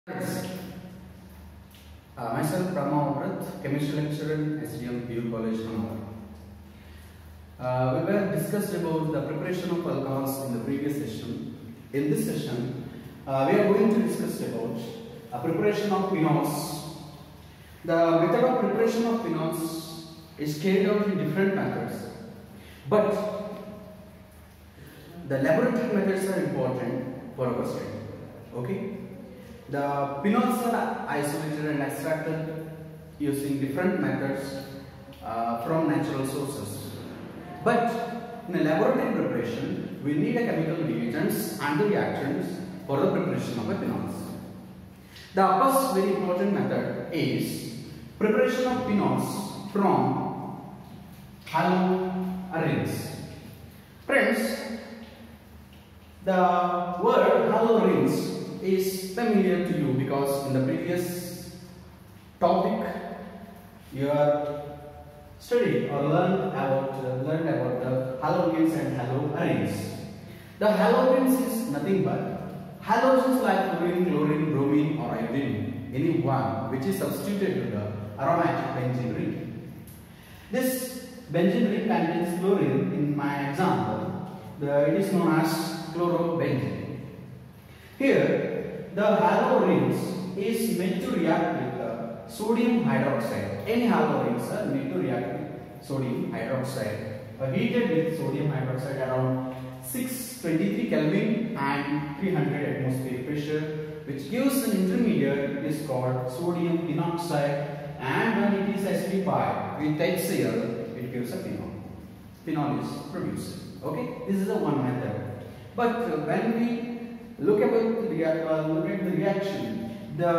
Myself, Rama, chemistry lecturer in SDM PU College, Phenol. We were discussed about the preparation of alcohols in the previous session. In this session, we are going to discuss about preparation of phenols. The method of preparation of phenols is carried out in different methods, but the laboratory methods are important for our study. Okay. The phenols are isolated and extracted using different methods from natural sources. But in a laboratory preparation, we need a chemical reagents and the reactions for the preparation of the phenols. The first very important method is preparation of phenols from haloarenes. Friends, the word haloarenes is familiar to you because in the previous topic you are studied or learned about the halogens and haloarenes. The halogens is nothing but halogens like chlorine, chlorine, bromine or iodine, any one which is substituted to the aromatic benzene ring. This benzene ring contains chlorine. In my example, it is known as chlorobenzene. Here, the haloarenes is made to react with sodium hydroxide. Any haloarenes are made to react with sodium hydroxide. Heated with sodium hydroxide around 623 Kelvin and 300 atmosphere pressure, which gives an intermediate. It is called sodium phenoxide, and when it is acidified with HCl, it gives a phenol. Phenol is produced. Okay, this is the one method. But when we look at the reaction,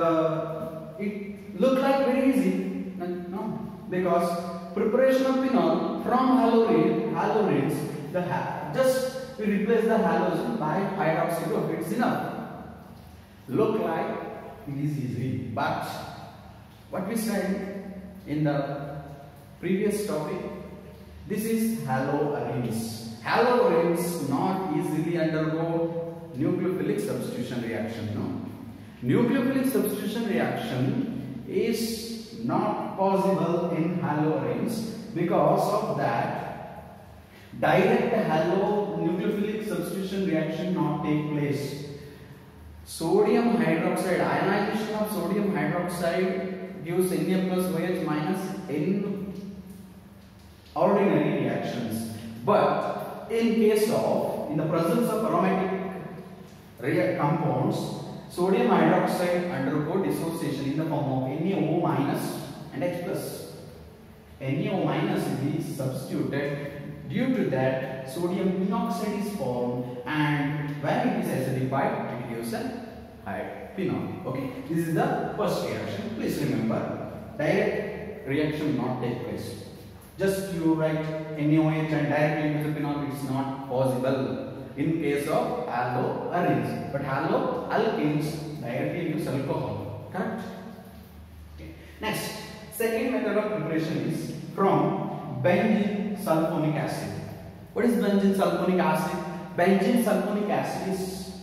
it look like very easy. No, because preparation of phenol from haloarenes, just we replace the halogen by hydroxy group. It's enough. Look like it is easy, but what we said in the previous topic, this is haloarenes. Haloarenes not easily undergo nucleophilic substitution reaction. No, nucleophilic substitution reaction is not possible in haloarenes. Because of that, direct nucleophilic substitution reaction not take place. Sodium hydroxide, ionization of sodium hydroxide gives Na plus OH minus in ordinary reactions. But in the presence of aromatic compounds, sodium hydroxide undergo dissociation in the form of NaO minus and H plus. NaO minus is substituted. Due to that, sodium phenoxide is formed, and when it is acidified, it gives a phenol. Okay, this is the first reaction. Please remember, direct reaction not take place. Just you write NaOH and directly into the phenol, it is not possible in case of haloarenes. But haloalkanes directly use alcohol. Correct? Okay. Next, second method of preparation is from benzene sulfonic acid. What is benzene sulfonic acid? Benzene sulfonic acid is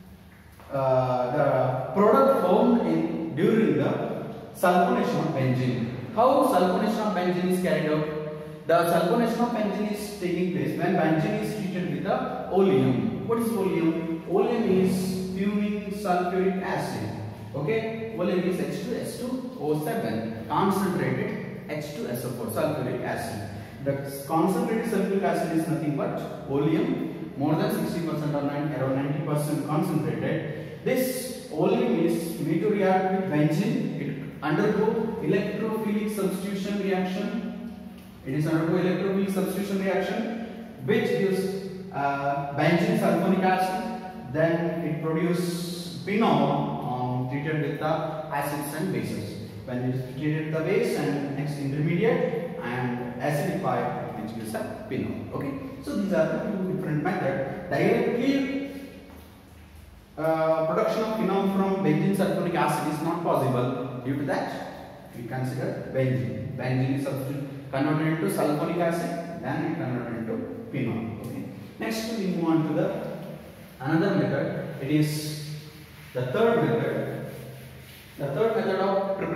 the product formed during the sulfonation of benzene. How sulfonation of benzene is carried out? The sulfonation of benzene is taking place when benzene is treated with the oleum. What is oleum? Oleum is fuming sulfuric acid. Okay, oleum is H2SO7, concentrated H2SO4 sulfuric acid. The concentrated sulfuric acid is nothing but oleum, more than 60% or around 90% concentrated. This oleum is made to react with benzene. It undergo electrophilic substitution reaction. It is undergo electrophilic substitution reaction, which gives benzene sulfonic acid. Then it produces phenol treated with the acids and bases. When it is treated with the base and next intermediate and acidified, which gives a phenol. Okay, so these are the two different methods. Directly production of phenol from benzene sulfonic acid is not possible. Due to that, we consider benzene. Benzene is converted into sulfonic acid, then it converted into phenol. Okay. Next, we move on to the another method. It is the third method.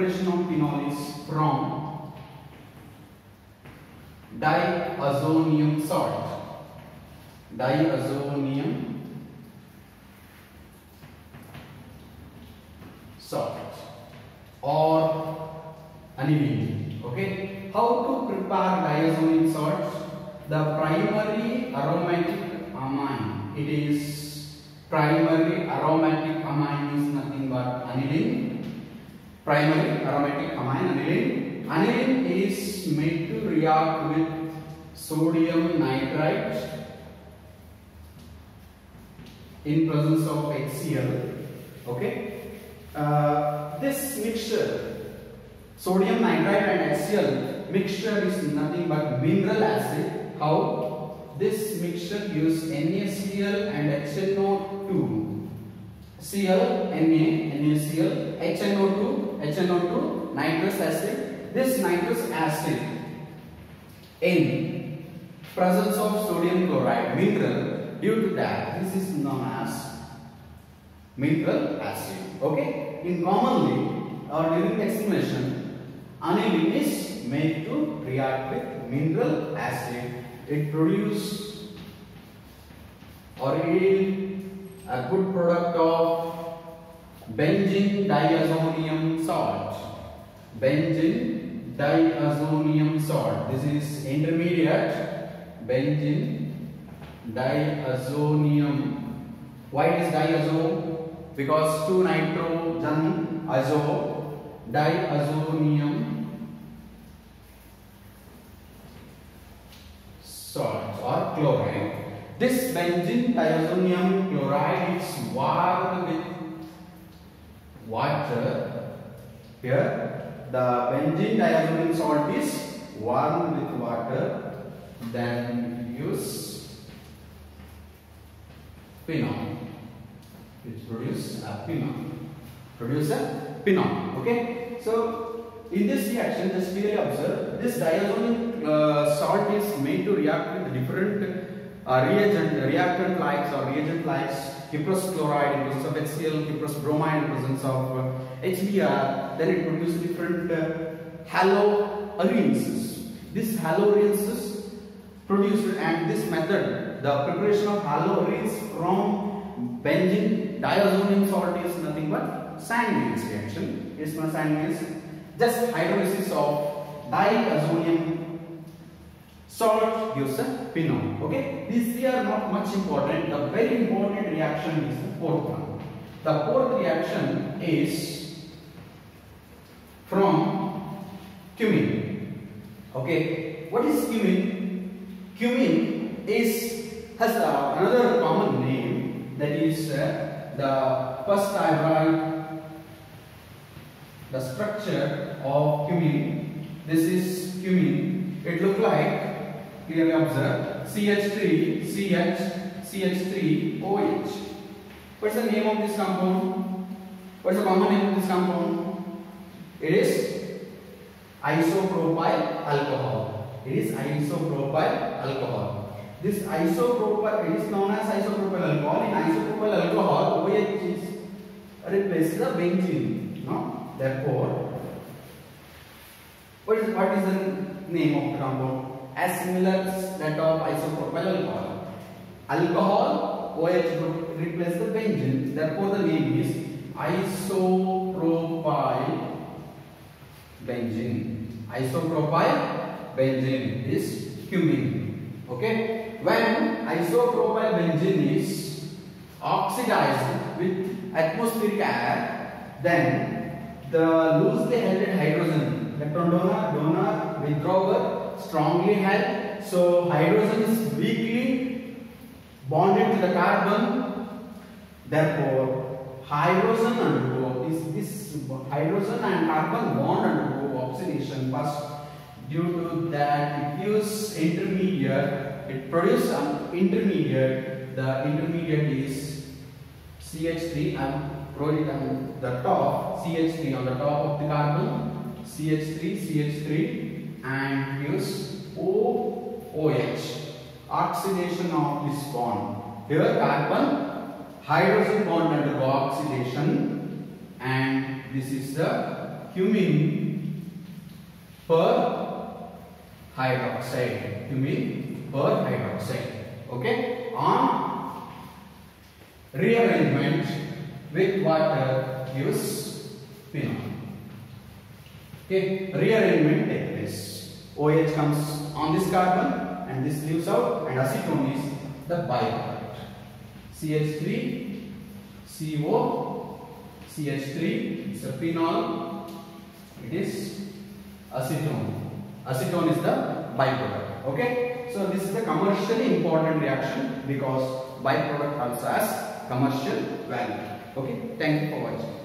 preparation of phenol is from diazonium salt. Diazonium salt or aniline. Okay, how to prepare diazonium salt? The primary aromatic amine, it is primary aromatic amine is nothing but aniline. Primary aromatic amine, aniline. Aniline is made to react with sodium nitrite in presence of HCl. Okay, this mixture, sodium nitrite and HCl mixture, is nothing but mineral acid. How? This mixture gives NaCl and HNO2. Cl, Na, NaCl, HNO2, nitrous acid. This nitrous acid in presence of sodium chloride, mineral, due to that, this is known as mineral acid. Okay? In commonly or during exclamation, aniline is made to react with mineral acid. It produces or yield a good product of benzene diazonium salt. Benzene diazonium salt. This is intermediate. Benzene diazonium. Why it is diazo? Because 2 nitrogen azo, diazonium salt or chloride. This benzene diazonium chloride is warmed with water. Here the benzene diazonium salt is warmed with water. Then use phenol. It produces a phenol. Okay. So in this reaction, just clearly observe, this diazonium salt is made to react with different reactant likes Cuprous chloride in presence of HCl, Cuprous bromide in presence of HBr. Then it produces different haloarenes. This haloarenes produced, and this method, the preparation of haloarenes from benzene diazonium salt, is nothing but Sandwich reaction. It's not sandwich. Just hydrolysis of diazonium salt gives a phenol. Okay, these are not much important. The very important reaction is the fourth one. The fourth reaction is from cumin. Okay, what is cumin? Cumin has another common name, that is the first I write the structure of cumin. This is cumin. It looks like, clearly observe, CH3, CH, CH3, OH. What's the name of this compound? What's the common name of this compound? It is isopropyl alcohol. It is isopropyl alcohol. This isopropyl, it is known as isopropyl alcohol. In isopropyl alcohol, OH is replaces the benzene. No? Therefore, what is the name of the compound? As similar as that of isopropyl alcohol. Alcohol, OH replaces the benzene. Therefore, the name is isopropyl benzene. Isopropyl benzene is cumin. Okay. When isopropyl benzene is oxidized with atmospheric air, then the loosely held hydrogen, electron donor, withdrawer, strongly held. So hydrogen is weakly bonded to the carbon. Therefore, hydrogen undergo this hydrogen and carbon bond undergo oxidation first. Due to that, it gives intermediate. It produces an intermediate. The intermediate is CH3. Wrote it on the top, CH3 on the top of the carbon, CH3, and gives OH, oxidation of this bond. Here carbon, hydrogen bond undergo oxidation, and this is the cumene per hydroxide. Cumene per hydroxide. Okay. On rearrangement with water gives phenol. Okay. Rearrangement takes place. OH comes on this carbon and this leaves out, and acetone is the byproduct. CH3, CO, CH3 is a phenol. It is acetone. Acetone is the byproduct. Okay. So this is the commercially important reaction because byproduct also has commercial value. Okay. Thank you for watching.